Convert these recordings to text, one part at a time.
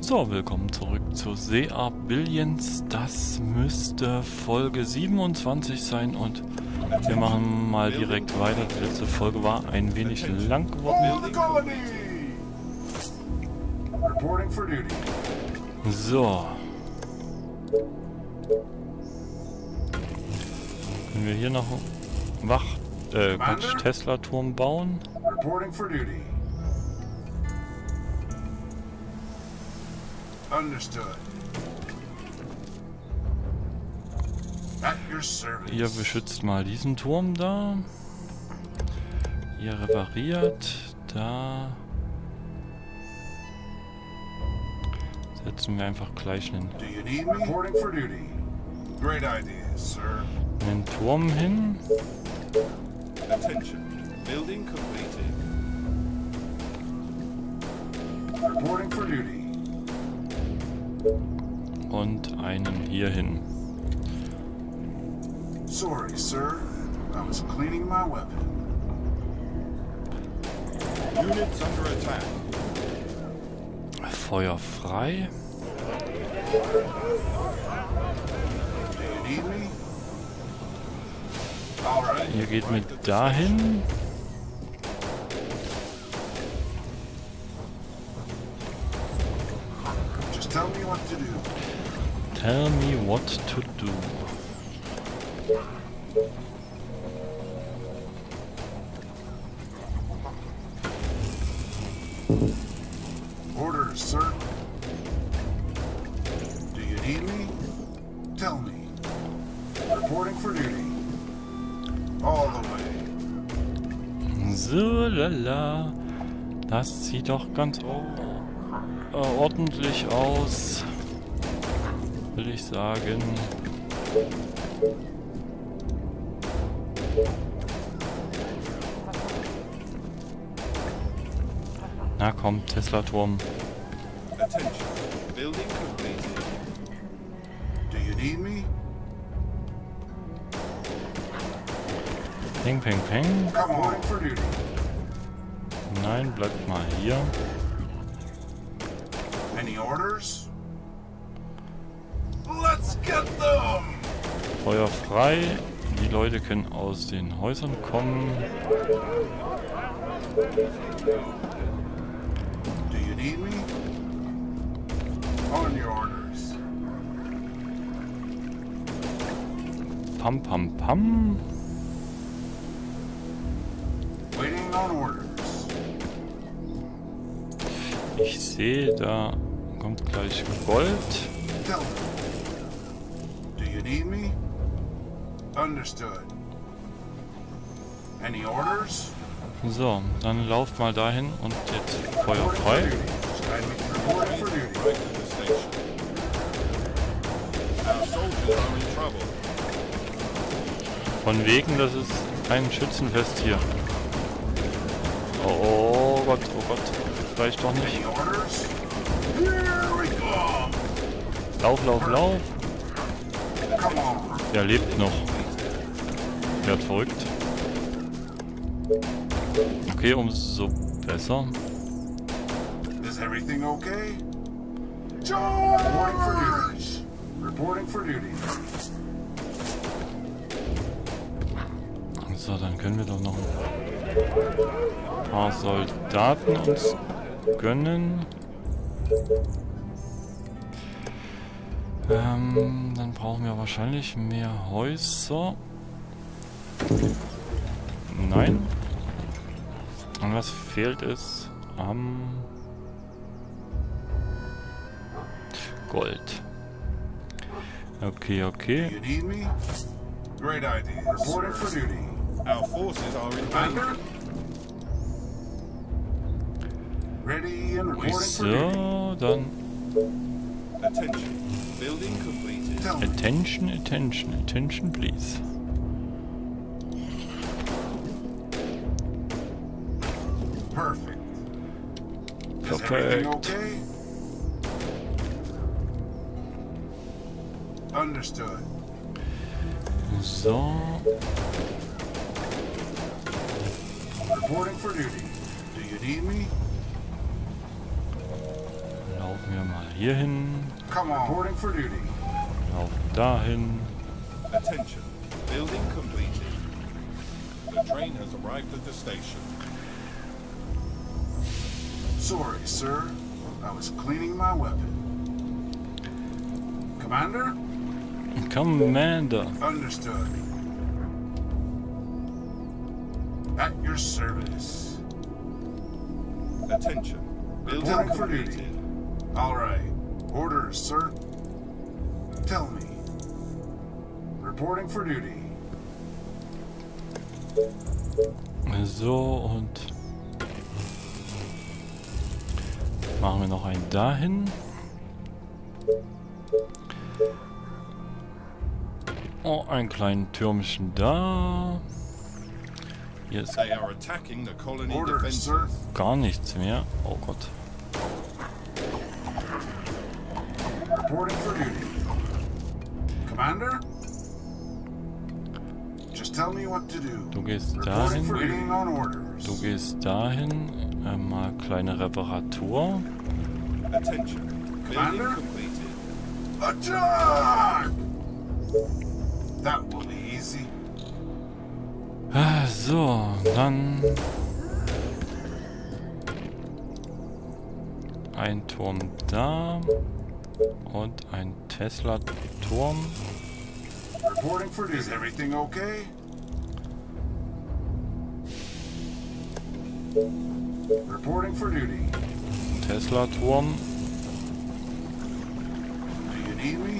So, willkommen zurück zu Sea Billions. Das müsste Folge 27 sein und wir machen mal direkt weiter. Die letzte Folge war ein wenig lang geworden. So. Können wir hier noch Tesla-Turm bauen? Understood. At your service. Ihr beschützt mal diesen Turm da. Ihr repariert. Da setzen wir einfach gleich einen Turm hin. Attention. Building completed. Reporting for duty. Und einen hier hin. Sorry, sir. I was cleaning my weapon. Units under attack. Feuer frei. Do you need me? All right. Ihr geht mit dahin. Tell me what to do. Tell me what to do. Orders, sir. Do you need me? Tell me. Reporting for duty. All the way. So, lala. Das sieht doch ganz ordentlich aus, will ich sagen. Na komm, Tesla-Turm. Attention. Building completed. Do you need me? Peng, peng, peng. Come on for duty. Nein, bleibt mal hier. Any orders? Let's get them! Feuer frei. Die Leute können aus den Häusern kommen. Do you need me? On your orders. Pam, pam, pam. Waiting on orders. Ich sehe, da kommt gleich Gold. Tell me. Do you need me? Understood. Any orders? So, dann lauft mal dahin und jetzt Feuer frei. Reporting for duty. Right to the station. Our soldiers are in trouble. Von wegen, das ist ein Schützenfest hier. Oh Gott, oh Gott. Vielleicht doch nicht. Any orders? Here we go. Lauf, lauf, lauf. Come on. Der lebt noch. Der wird verrückt. Okay, umso besser. Is everything okay? Reporting for duty. Reporting for duty. So, dann können wir doch noch ein paar Soldaten uns gönnen. Dann brauchen wir wahrscheinlich mehr Häuser. Nein. Und was fehlt es am Gold. Okay, Do okay. you need me? Great idea. Reporting for duty. Our forces are in danger. Ready and reporting for duty. So, dann Attention. Building completed. Tell me. Attention, attention, attention, please. Perfect. Is everything Perfekt. okay? Understood. So. Reporting for duty. Do you need me? Laufen wir mal hier hin. Come on. Reporting for duty. Laufen dahin. Attention. Building completed. The train has arrived at the station. Sorry, sir. I was cleaning my weapon. Commander? Commander. Understood. At your service. Attention. Building Reporting for duty. completed. All right. Orders, sir. Tell me. Reporting for duty. So, und machen wir noch einen dahin. Oh, ein kleines Türmchen da. Hier ist They are attacking the colony Orders, defenses. sir. gar nichts mehr. Oh Gott. Reporting for duty. Commander? Just tell me what to do. Du gehst Reporting for dahin. waiting on orders. Du gehst dahin. Mal kleine Reparatur. Attention. Building Commander? completed. Attack! That will be easy. So, dann ein Turm da und ein Tesla-Turm. Reporting for duty. Is everything okay? Reporting for duty. Tesla-Turm. Do you need me?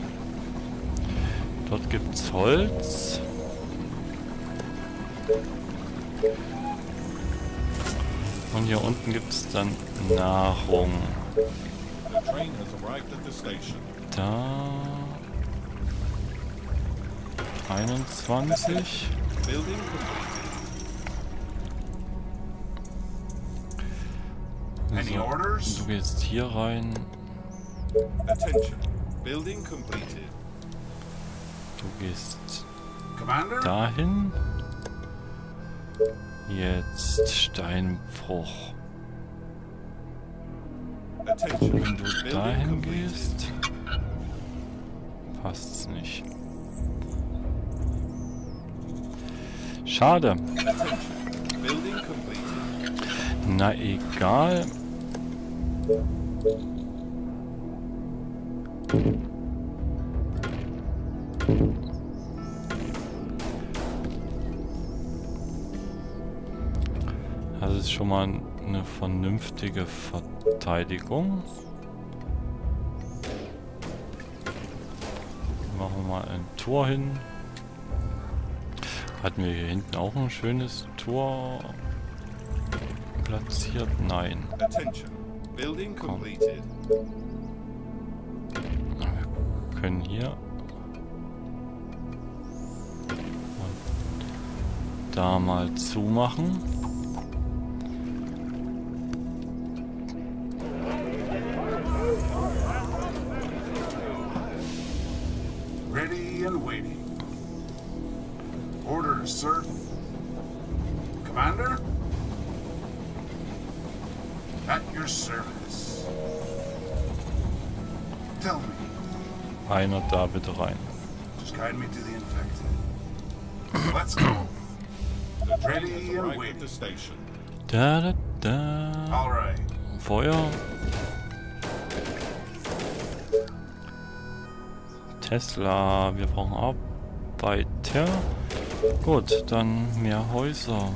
Dort gibt's Holz. Und hier unten gibt's dann Nahrung. The train has arrived at the station. Da 21. Building completed. Any So, orders? du gehst hier rein. Attention. Building completed. Du gehst Commander? dahin. Jetzt Steinbruch. Attention. Wenn du Building dahin completed. gehst, passt's nicht. Schade. Attention. Building completed. Na egal. Das ist schon mal eine vernünftige Verteidigung. Machen wir mal ein Tor hin. Hatten wir hier hinten auch ein schönes Tor platziert? Nein. Attention. Building Komm. completed. Wir können hier und da mal zumachen. Ready and waiting. Orders, sir. Commander? At your service. Tell me. Einer da bitte rein. Just guide me to the infected. Let's go. The train Ready has and arrived at waiting. the station. Da, da, da. All right. Feuer. Tesla, wir brauchen Arbeiter. Gut, dann mehr Häuser.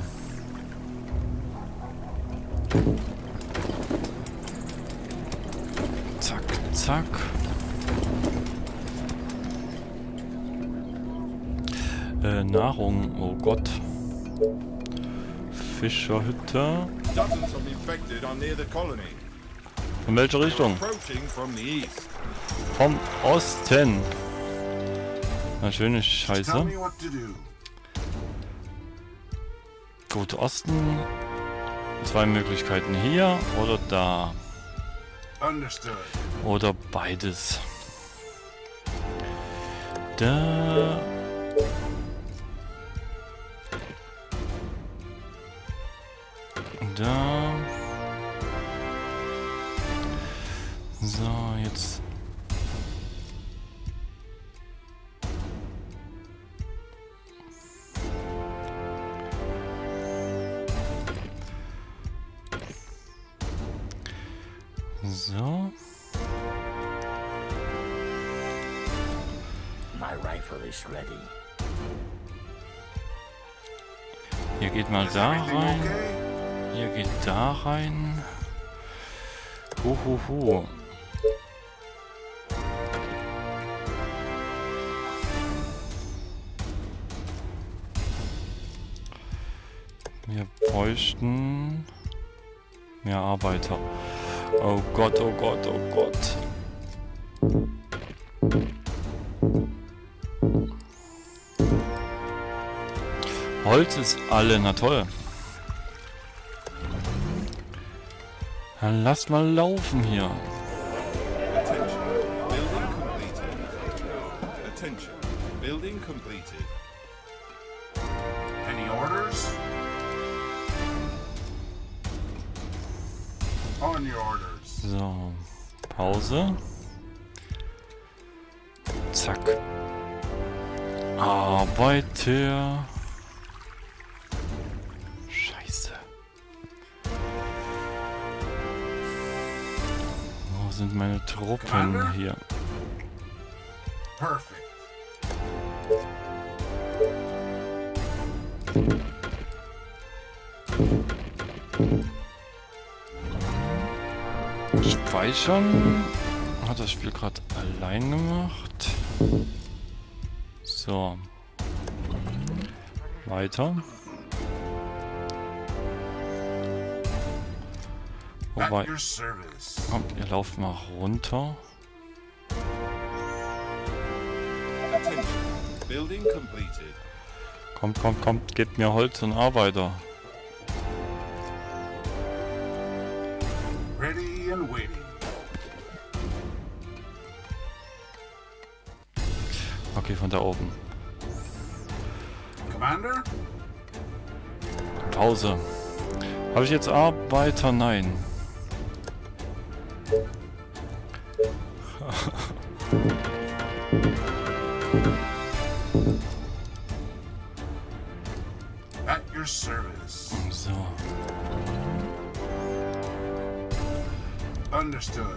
Zack, zack. Nahrung, oh Gott. Fischerhütte. Dozens of infected are near the colony. In welche Richtung? Approaching from the east. Vom Osten. Na, schöne Tell Scheiße. me what to do. Gut, Osten. Zwei Möglichkeiten hier oder da. Understood. Oder beides. Da. Da. So, jetzt. So. My rifle is ready. Hier geht mal Is da everything rein. okay? Hier geht da rein. Huhuhu. Wir bräuchten mehr Arbeiter. Oh Gott, oh Gott, oh Gott. Holz ist alle, na toll. Dann lasst mal laufen hier. Attention. Building completed. Attention. Building completed. Any orders? On your orders. So, Pause. Zack. Arbeiter. Scheiße. Wo sind meine Truppen hier? Perfect. Speichern. Hat das Spiel gerade allein gemacht. So. Weiter. Wobei, At your service. kommt, ihr lauft mal runter. Attention. Building completed. Kommt, kommt, kommt, gebt mir Holz und Arbeiter. Ready and waiting. Okay, von da oben. Commander? Pause. Habe ich jetzt Arbeiter? Nein. At your service. So. Understood.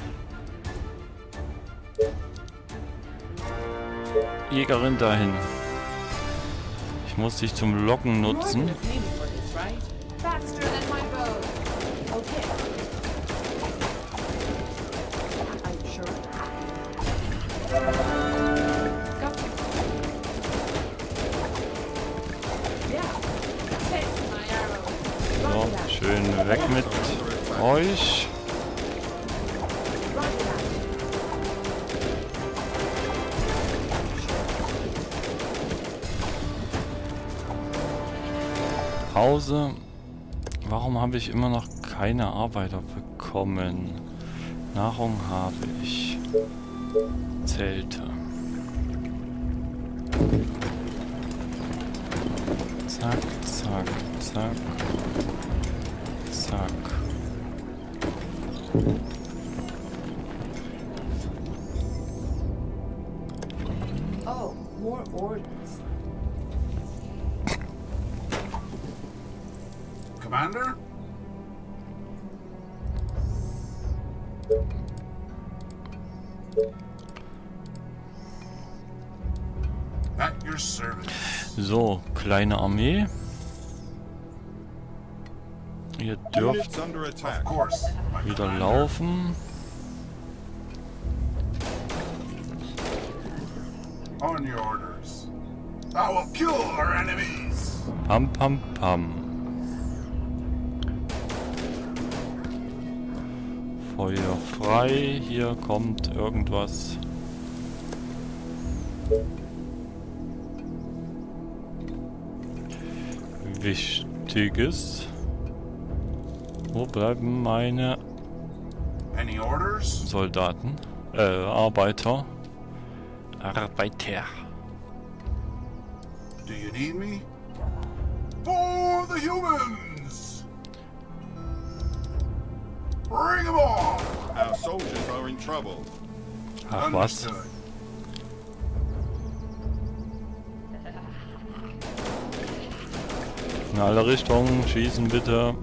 Jägerin dahin. Ich muss dich zum Locken nutzen. Faster than my bow. Okay. I'm sure. Go. Yeah. Take my arrow. So, Roger that. schön weg mit euch. Roger that. Pause. Warum habe ich immer noch keine Arbeiter bekommen? Nahrung habe ich. Zelte. Zack, zack, zack. Zack. Oh, more orders. Commander? At your service. So, kleine Armee. Ihr dürft Units under attack. Of course. My wieder commander. laufen. On your orders. I will kill our enemies. Pam, pam, pam. Feuer frei. Hier kommt irgendwas. Wichtiges. Wo bleiben meine Any orders? Soldaten? Arbeiter. Arbeiter. Do you need me? For the humans! Bring them on! Our soldiers are in trouble. Ach was. Understood. In alle Richtungen schießen bitte.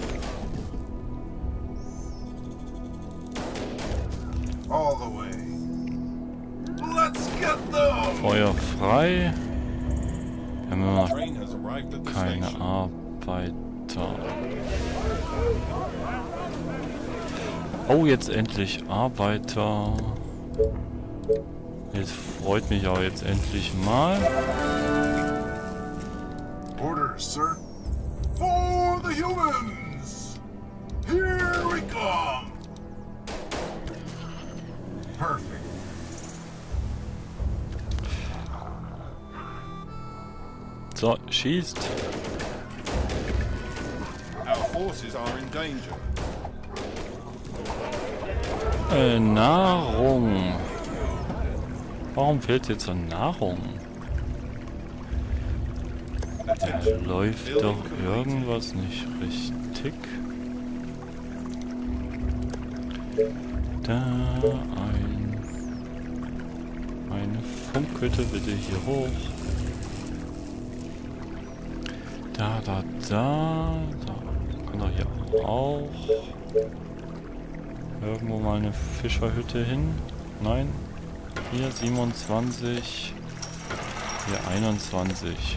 All the way. Let's get them! Feuer frei. Wir haben immer noch Train has arrived at the keine station. Arbeiter. Oh, jetzt endlich Arbeiter. Jetzt freut mich auch jetzt endlich mal. Orders, sir. For the humans! Here we come! Perfect. So, schießt. Our forces are in danger. Nahrung. Warum fehlt jetzt an Nahrung? Da Attention. läuft Building doch completed. irgendwas nicht richtig. Da eine Funkhütte bitte hier hoch. Da kann doch hier auch irgendwo mal eine Fischerhütte hin. Nein, hier 27, hier 21.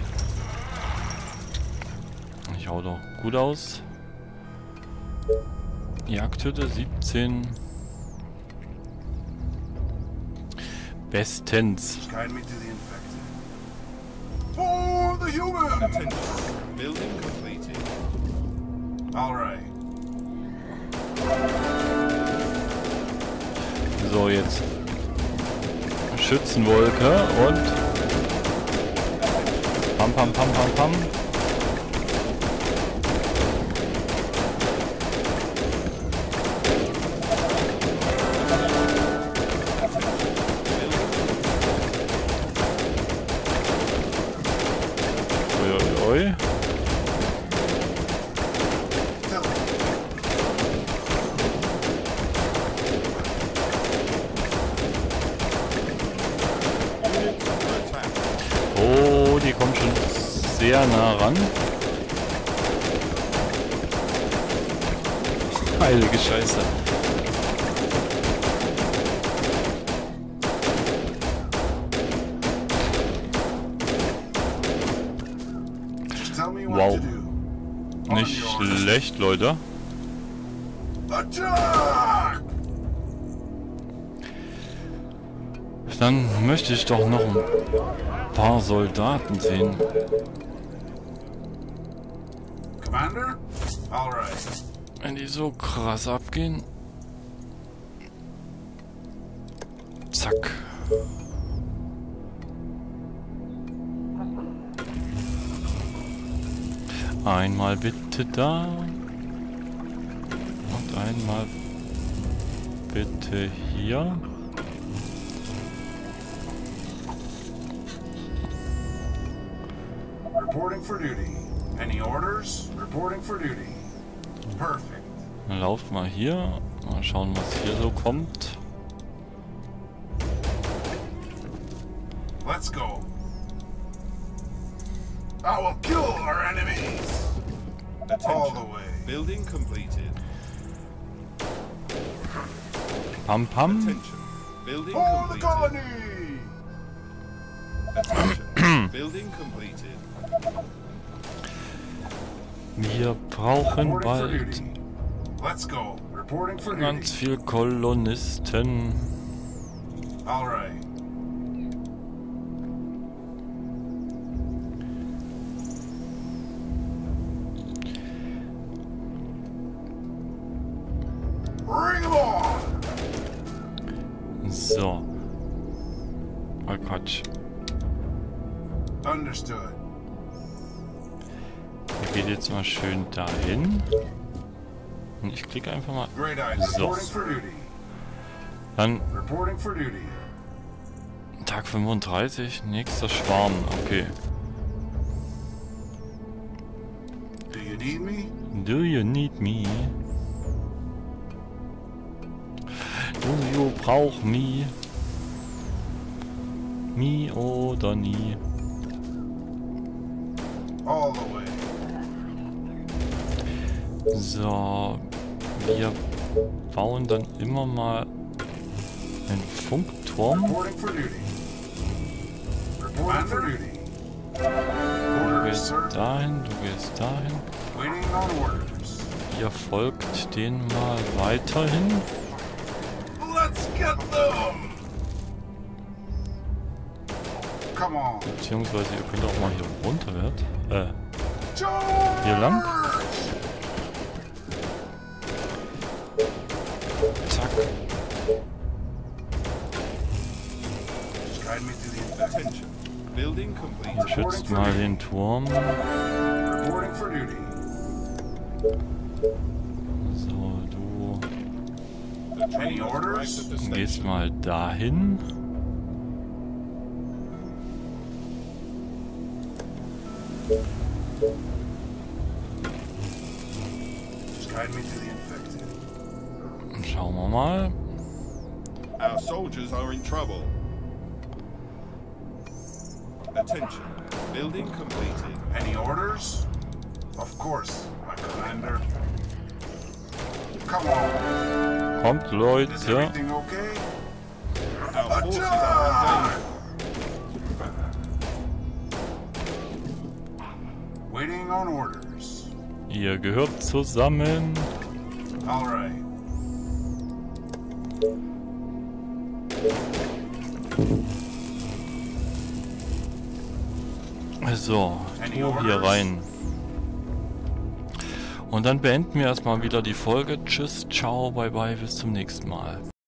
Ich hau doch gut aus. Jagdhütte 17. Bestens. Guide me to the infected. For the humans! Attention. Building completed. All right. So, jetzt Schützenwolke und pam pam pam pam pam. Ui. Units under attack. Oh, die kommen schon sehr nah ran. Heilige Scheiße. Tell me what Wow. to do. On Nicht your orders. schlecht, Leute. Attack! Dann möchte ich doch noch ein paar Soldaten sehen. Commander? All right. Wenn die so krass abgehen. Zack. Einmal bitte da. Und einmal bitte hier. Reporting for duty. Any orders? Reporting for duty. Perfect. Dann lauft mal hier. Mal schauen, was hier so kommt. Let's go. I will kill our enemies. All the Attention. way. Building completed. Pam pam. Attention. Building For the completed. colony! Attention. Building completed. Wir brauchen Reporting for bald duty. Let's go. Reporting for ganz duty. viel Kolonisten. All right. Bring 'em on! So. Oh Quatsch. Understood. Ihr geht jetzt mal schön dahin. Und ich klicke einfach mal. Great idea. So. Reporting for duty. Dann Reporting for duty. Tag 35, nächster Schwarm. Okay. Do you need me? Do you need me? Do you brauch nie. Nie oder nie. All the way. So, wir bauen dann immer mal einen Funkturm. Reporting for duty. Reporting for duty. Du gehst dahin, du gehst dahin. Waiting on orders. Ihr folgt den mal weiterhin. Let's get them. Come on. Beziehungsweise ihr könnt auch mal hier runter hier lang. Zack. Just guide me to the infected. Attention. Building Ihr completed. schützt mal den Turm. Reporting for duty. So, du The train Any has orders? arrived at the gehst station. mal dahin. Just guide me to the infected. Schauen wir mal. Our soldiers are in trouble. Attention. Building completed. Any orders? Of course, my commander. Come on. Kommt, Is Leute. everything okay? Our forces are in danger. Waiting on orders. Ihr gehört zusammen. All right. So, du hier rein. Und dann beenden wir erstmal wieder die Folge. Tschüss, ciao, bye bye, bis zum nächsten Mal.